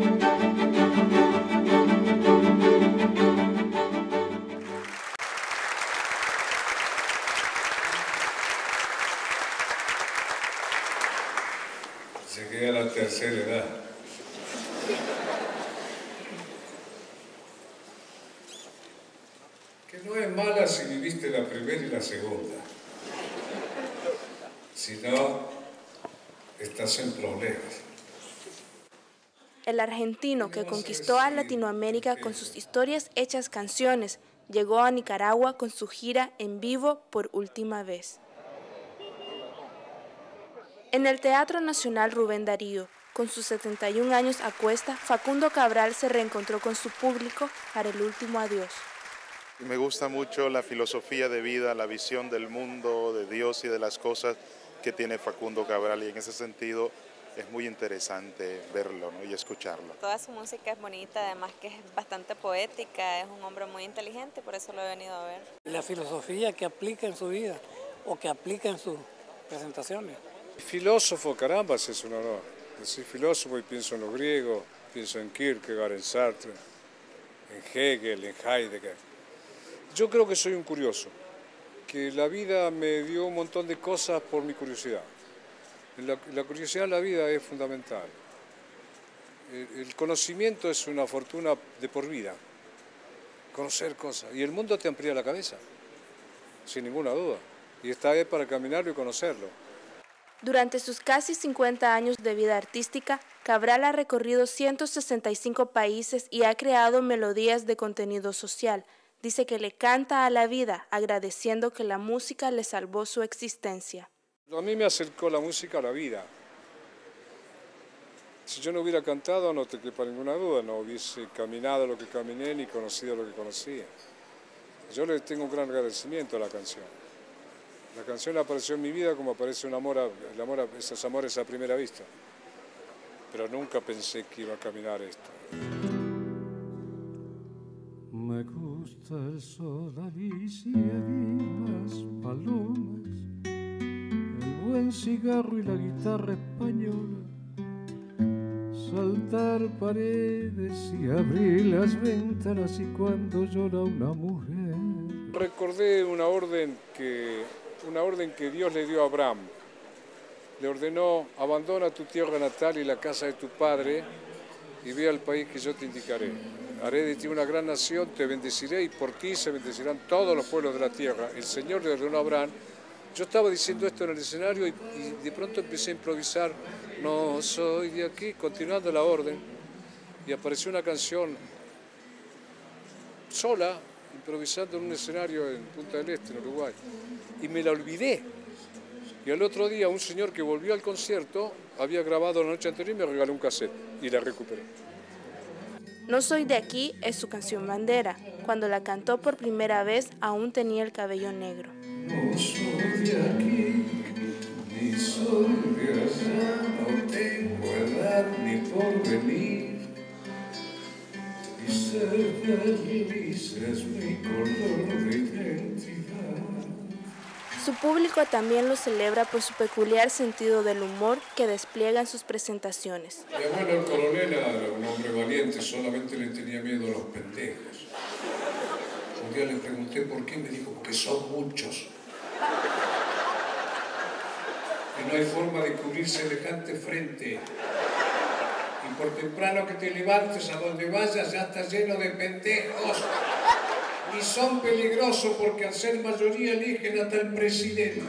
Llegué a la tercera edad. Que no es mala si viviste la primera y la segunda. Si no, estás en problemas. El argentino que conquistó a Latinoamérica con sus historias hechas canciones, llegó a Nicaragua con su gira en vivo por última vez. En el Teatro Nacional Rubén Darío, con sus 71 años a cuesta, Facundo Cabral se reencontró con su público para el último adiós. Me gusta mucho la filosofía de vida, la visión del mundo, de Dios y de las cosas que tiene Facundo Cabral, y en ese sentido es muy interesante verlo, ¿no? Y escucharlo. Toda su música es bonita, además que es bastante poética, es un hombre muy inteligente, por eso lo he venido a ver. La filosofía que aplica en su vida o que aplica en sus presentaciones. Filósofo, caramba, es un honor. Soy filósofo y pienso en los griegos, pienso en Kierkegaard, en Sartre, en Hegel, en Heidegger. Yo creo que soy un curioso, que la vida me dio un montón de cosas por mi curiosidad. La curiosidad en la vida es fundamental. El conocimiento es una fortuna de por vida. Conocer cosas. Y el mundo te amplía la cabeza, sin ninguna duda. Y está ahí para caminarlo y conocerlo. Durante sus casi 50 años de vida artística, Cabral ha recorrido 165 países y ha creado melodías de contenido social. Dice que le canta a la vida, agradeciendo que la música le salvó su existencia. A mí me acercó la música a la vida. Si yo no hubiera cantado, no te quepa ninguna duda, no hubiese caminado lo que caminé ni conocido lo que conocí. Yo le tengo un gran agradecimiento a la canción. La canción apareció en mi vida como aparece un amor, esos amores a primera vista. Pero nunca pensé que iba a caminar esto. Me gusta el Sodalicia y las palomas, el buen cigarro y la guitarra española, saltar paredes y abrir las ventanas y cuando llora una mujer. Recordé una orden que Dios le dio a Abraham. Le ordenó: abandona tu tierra natal y la casa de tu padre y ve al país que yo te indicaré. Haré de ti una gran nación, te bendeciré y por ti se bendecirán todos los pueblos de la tierra. El Señor le ordenó a Abraham. Yo estaba diciendo esto en el escenario y de pronto empecé a improvisar. No soy de aquí, continuando la orden. Y apareció una canción sola, improvisando en un escenario en Punta del Este, en Uruguay. Y me la olvidé. Y al otro día un señor que volvió al concierto había grabado la noche anterior y me regaló un cassette y la recuperé. No soy de aquí es su canción bandera. Cuando la cantó por primera vez aún tenía el cabello negro. No soy de aquí, ni soy de allá, no tengo edad ni porvenir. Y ser feliz es mi color de identidad. Su público también lo celebra por su peculiar sentido del humor que despliega en sus presentaciones. Mi abuelo el coronel era un hombre valiente, solamente le tenía miedo a los pendejos. Un día le pregunté por qué, me dijo: porque son muchos. Y no hay forma de cubrir semejante frente. Y por temprano que te levantes, a donde vayas ya está lleno de pendejos. Y son peligrosos porque al ser mayoría eligen hasta el presidente.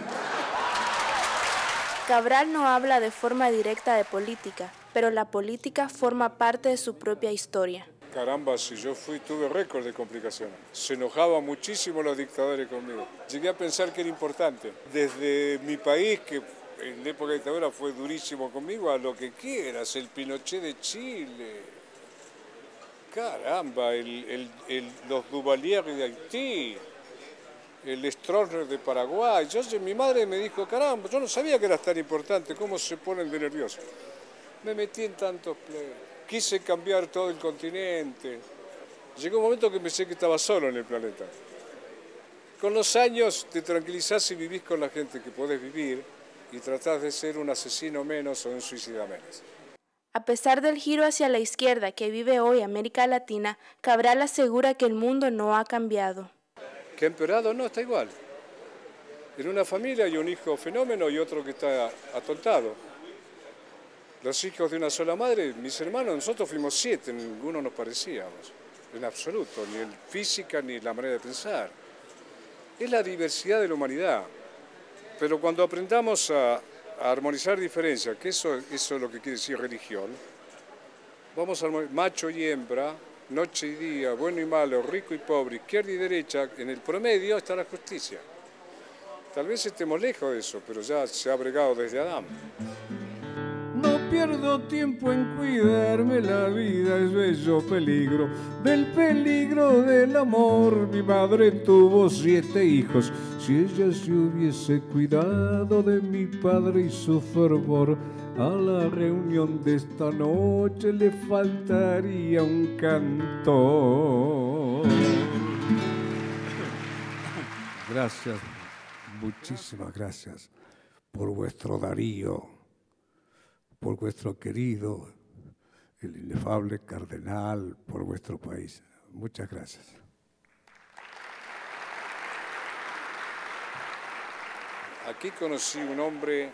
Cabral no habla de forma directa de política, pero la política forma parte de su propia historia. Caramba, si yo tuve récord de complicaciones. Se enojaban muchísimo los dictadores conmigo. Llegué a pensar que era importante. Desde mi país, que en la época de dictadura fue durísimo conmigo, a lo que quieras, el Pinochet de Chile. Caramba, los Duvalier de Haití, el Stroessner de Paraguay. Mi madre me dijo: caramba, yo no sabía que era tan importante, cómo se ponen de nerviosos. Me metí en tantos pleitos, quise cambiar todo el continente. Llegó un momento que pensé que estaba solo en el planeta. Con los años te tranquilizás y vivís con la gente que podés vivir y tratás de ser un asesino menos o un suicida menos. A pesar del giro hacia la izquierda que vive hoy América Latina, Cabral asegura que el mundo no ha cambiado. ¿Que ha empeorado? No, está igual. En una familia hay un hijo fenómeno y otro que está atontado. Los hijos de una sola madre, mis hermanos, nosotros fuimos 7, ninguno nos parecíamos, en absoluto, ni en física ni en la manera de pensar. Es la diversidad de la humanidad, pero cuando aprendamos a armonizar diferencias, que eso es lo que quiere decir religión, vamos a armonizar macho y hembra, noche y día, bueno y malo, rico y pobre, izquierda y derecha, en el promedio está la justicia. Tal vez estemos lejos de eso, pero ya se ha bregado desde Adán. No pierdo tiempo en cuidarme, la vida es bello peligro. Del peligro del amor, mi madre tuvo 7 hijos. Si ella se hubiese cuidado de mi padre y su fervor, a la reunión de esta noche le faltaría un cantor. Gracias, muchísimas gracias por vuestro Darío, por vuestro querido, el inefable cardenal, por vuestro país. Muchas gracias. Aquí conocí un hombre,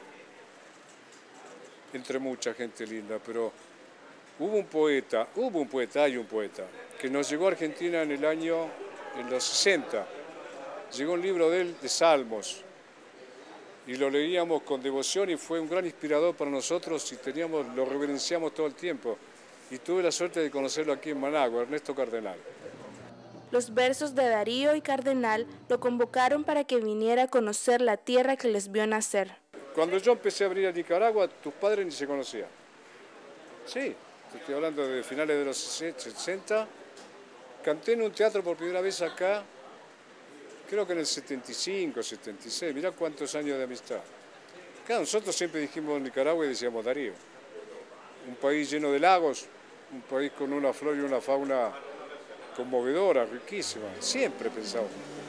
entre mucha gente linda, pero hay un poeta, que nos llegó a Argentina en los 60. Llegó un libro de él, de Salmos, y lo leíamos con devoción y fue un gran inspirador para nosotros y lo reverenciamos todo el tiempo. Y tuve la suerte de conocerlo aquí en Managua, Ernesto Cardenal. Los versos de Darío y Cardenal lo convocaron para que viniera a conocer la tierra que les vio nacer. Cuando yo empecé a venir a Nicaragua, tus padres ni se conocían. Sí, te estoy hablando de finales de los 60. Canté en un teatro por primera vez acá, creo que en el 75, 76, mirá cuántos años de amistad. Claro, nosotros siempre dijimos Nicaragua y decíamos Darío. Un país lleno de lagos, un país con una flora y una fauna conmovedora, riquísima, siempre pensamos.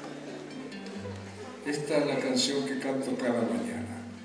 Esta es la canción que canto cada mañana.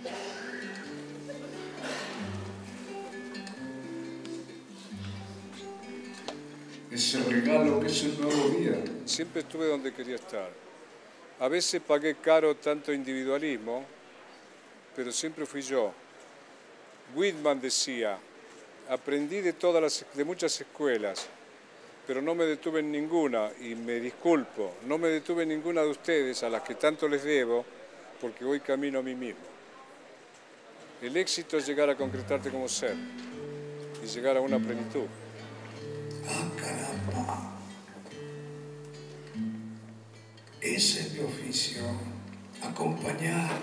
Ese regalo que es el nuevo día. Siempre estuve donde quería estar. A veces pagué caro tanto individualismo, pero siempre fui yo. Whitman decía, aprendí de muchas escuelas, pero no me detuve en ninguna, y me disculpo, no me detuve en ninguna de ustedes, a las que tanto les debo, porque voy camino a mí mismo. El éxito es llegar a concretarte como ser y llegar a una plenitud. ¡Ah, caramba! Ese es mi oficio, acompañar.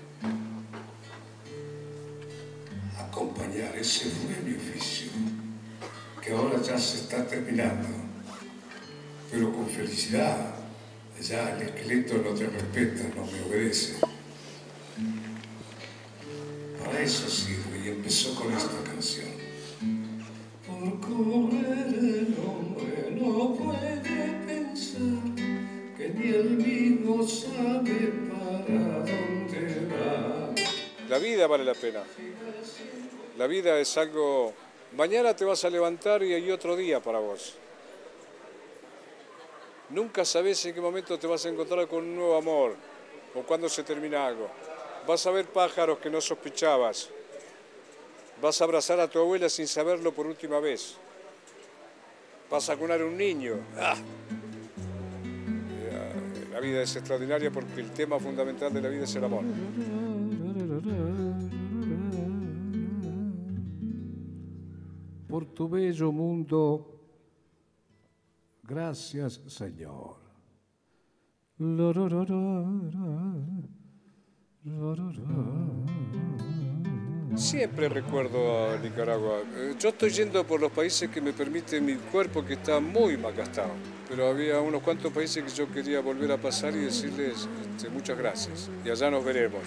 Acompañar, ese fue mi oficio, que ahora ya se está terminando, pero con felicidad. Ya el esqueleto no te respeta, no me obedece. Para eso sirve, y empezó con esta canción. Por correr el hombre no puede pensar, que ni él mismo sabe para dónde va. La vida vale la pena. La vida es algo... Mañana te vas a levantar y hay otro día para vos. Nunca sabés en qué momento te vas a encontrar con un nuevo amor o cuándo se termina algo. Vas a ver pájaros que no sospechabas. Vas a abrazar a tu abuela sin saberlo por última vez. Vas a cunar a un niño. ¡Ah! La vida es extraordinaria porque el tema fundamental de la vida es el amor. Por tu bello mundo, gracias, Señor. Siempre recuerdo a Nicaragua. Yo estoy yendo por los países que me permite mi cuerpo, que está muy malgastado. Pero había unos cuantos países que yo quería volver a pasar y decirles muchas gracias. Y allá nos veremos.